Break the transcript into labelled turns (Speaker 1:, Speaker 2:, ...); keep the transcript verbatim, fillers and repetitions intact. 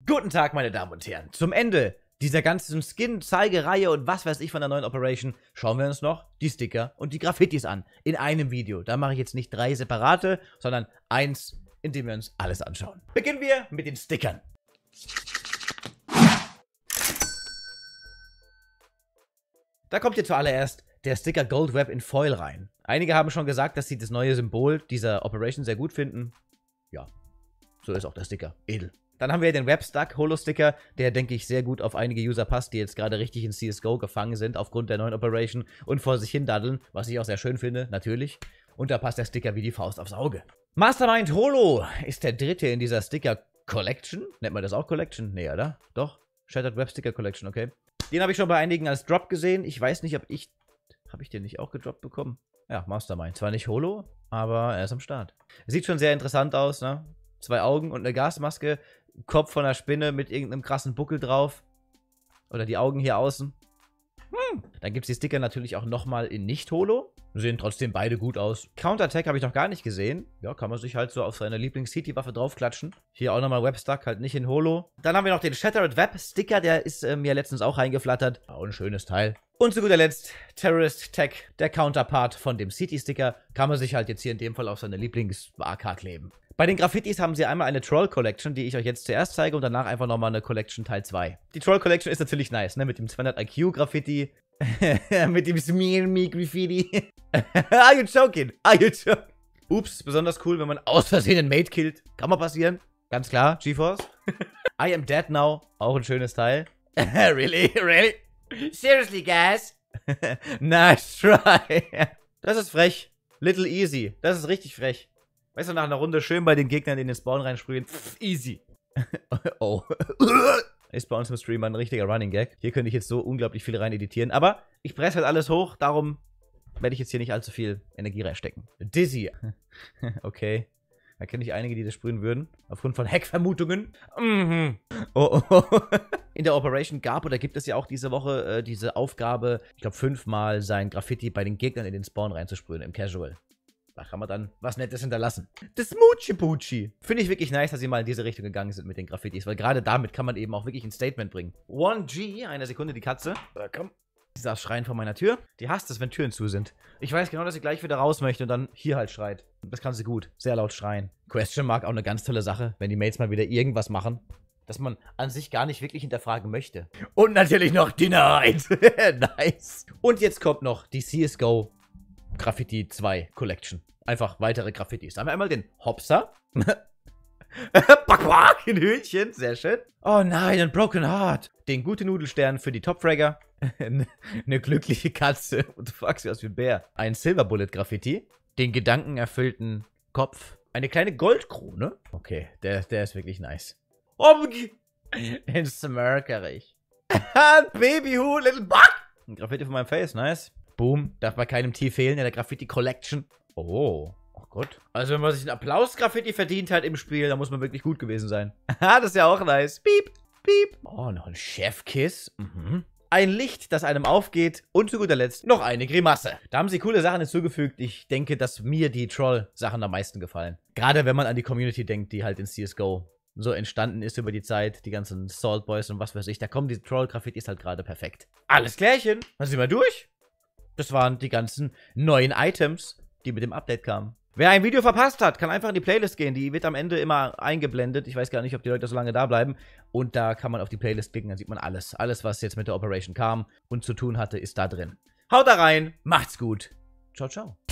Speaker 1: Guten Tag, meine Damen und Herren. Zum Ende dieser ganzen Skin-Zeigereihe und was weiß ich von der neuen Operation schauen wir uns noch die Sticker und die Graffitis an. In einem Video. Da mache ich jetzt nicht drei separate, sondern eins, in dem wir uns alles anschauen. Beginnen wir mit den Stickern. Da kommt hier zuallererst der Sticker Gold Web in Foil rein. Einige haben schon gesagt, dass sie das neue Symbol dieser Operation sehr gut finden. Ja, so ist auch der Sticker. Edel. Dann haben wir den Webstuck Holo-Sticker, der, denke ich, sehr gut auf einige User passt, die jetzt gerade richtig in C S G O gefangen sind aufgrund der neuen Operation und vor sich hin daddeln, was ich auch sehr schön finde, natürlich. Und da passt der Sticker wie die Faust aufs Auge. Mastermind Holo ist der dritte in dieser Sticker Collection. Nennt man das auch Collection? Nee, oder? Doch. Shattered Web Sticker Collection, okay. Den habe ich schon bei einigen als Drop gesehen. Ich weiß nicht, ob ich... Habe ich den nicht auch gedroppt bekommen? Ja, Mastermind. Zwar nicht Holo, aber er ist am Start. Sieht schon sehr interessant aus, ne? Zwei Augen und eine Gasmaske. Kopf von einer Spinne mit irgendeinem krassen Buckel drauf. Oder die Augen hier außen. Hm. Dann gibt es die Sticker natürlich auch nochmal in Nicht-Holo. Sehen trotzdem beide gut aus. Counterattack habe ich noch gar nicht gesehen. Ja, kann man sich halt so auf seine Lieblings-City-Waffe draufklatschen. Hier auch nochmal Webstuck, halt nicht in Holo. Dann haben wir noch den Shattered Web Sticker, der ist äh, mir letztens auch reingeflattert. Auch ein schönes Teil. Und zu guter Letzt Terrorist Tech, der Counterpart von dem City-Sticker. Kann man sich halt jetzt hier in dem Fall auf seine Lieblings-A K kleben. Bei den Graffitis haben sie einmal eine Troll Collection, die ich euch jetzt zuerst zeige und danach einfach nochmal eine Collection Teil zwei. Die Troll Collection ist natürlich nice, ne? Mit dem zweihundert I Q Graffiti. Mit dem Smear Me Graffiti. Are you joking? Are you joking? Ups, besonders cool, wenn man aus Versehen einen Mate killt. Kann mal passieren. Ganz klar, GeForce. I am dead now. Auch ein schönes Teil. Really? Really? Seriously, guys? Nice try. Das ist frech. Little easy. Das ist richtig frech. Weißt du, nach einer Runde schön bei den Gegnern in den Spawn reinsprühen. Pff, easy. Oh. Ist bei uns im Stream ein richtiger Running Gag. Hier könnte ich jetzt so unglaublich viel rein editieren. Aber ich presse halt alles hoch, darum werde ich jetzt hier nicht allzu viel Energie reinstecken. Dizzy. Okay. Da kenne ich einige, die das sprühen würden. Aufgrund von Hack-Vermutungen. Mhm. Oh, oh. In der Operation gab oder gibt es ja auch diese Woche äh, diese Aufgabe, ich glaube fünfmal sein Graffiti bei den Gegnern in den Spawn reinzusprühen im Casual. Da kann man dann was Nettes hinterlassen. Das Muchi-Puchi. Finde ich wirklich nice, dass sie mal in diese Richtung gegangen sind mit den Graffitis, weil gerade damit kann man eben auch wirklich ein Statement bringen. one G, eine Sekunde, die Katze. Da, komm. Sie saß schreien vor meiner Tür. Die hasst es, wenn Türen zu sind. Ich weiß genau, dass sie gleich wieder raus möchte und dann hier halt schreit. Das kann sie gut. Sehr laut schreien. Question Mark, auch eine ganz tolle Sache, wenn die Mates mal wieder irgendwas machen, das man an sich gar nicht wirklich hinterfragen möchte. Und natürlich noch Denied. Nice. Und jetzt kommt noch die C S G O Graffiti zwei Collection. Einfach weitere Graffitis. Da haben wir einmal den Hopser. Ein Hühnchen. Sehr schön. Oh nein, ein Broken Heart. Den gute Nudelstern für die Topfragger. Eine glückliche Katze. What the fuck, sieht aus wie ein Bär. Ein Silver Bullet Graffiti. Den gedankenerfüllten Kopf. Eine kleine Goldkrone. Okay, der, der ist wirklich nice. Oh, den Smirkerich. Babyhu, little bug. Ein Graffiti von meinem Face, nice. Boom, darf bei keinem T fehlen in der Graffiti Collection. Oh, oh Gott. Also wenn man sich einen Applaus-Graffiti verdient hat im Spiel, dann muss man wirklich gut gewesen sein. Haha, das ist ja auch nice. Piep, piep. Oh, noch ein Chefkiss. Mhm. Ein Licht, das einem aufgeht. Und zu guter Letzt noch eine Grimasse. Da haben sie coole Sachen hinzugefügt. Ich denke, dass mir die Troll-Sachen am meisten gefallen. Gerade wenn man an die Community denkt, die halt in C S G O so entstanden ist über die Zeit. Die ganzen Salt Boys und was weiß ich. Da kommen die Troll-Graffitis halt gerade perfekt. Alles klärchen. Dann sind wir durch. Das waren die ganzen neuen Items, die mit dem Update kamen. Wer ein Video verpasst hat, kann einfach in die Playlist gehen. Die wird am Ende immer eingeblendet. Ich weiß gar nicht, ob die Leute so lange da bleiben. Und da kann man auf die Playlist klicken, dann sieht man alles. Alles, was jetzt mit der Operation kam und zu tun hatte, ist da drin. Haut da rein, macht's gut. Ciao, ciao.